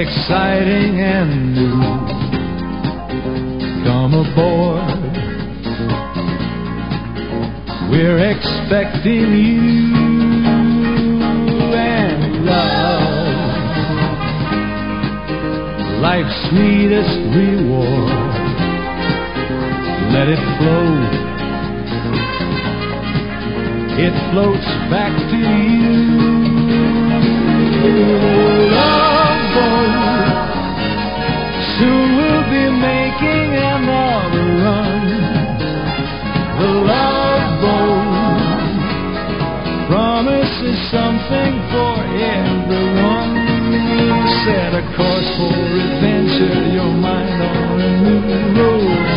exciting and new. Come aboard, we're expecting you and love, life's sweetest reward. Let it flow, it floats back to you. Love boat, soon we'll be making another run. The love boat promises something for everyone. Set a course for adventure, your mind on a new road.